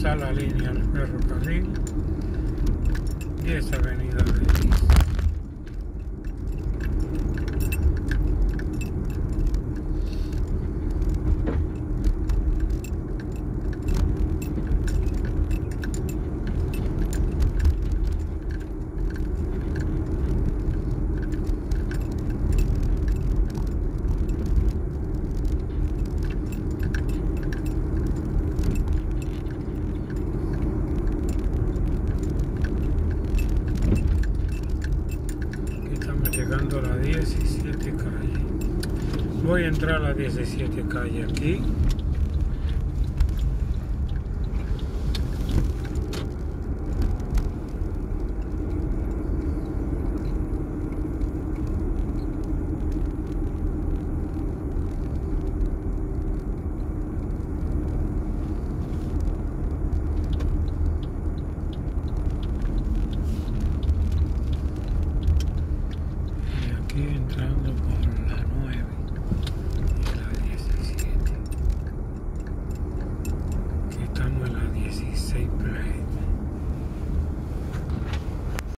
cruzar la línea del ferrocarril y esa avenida Belice. Llegando a la 17 calle. Voy a entrar a la 17 calle aquí. Entrando por la 9 y la 17. Aquí estamos en la 16.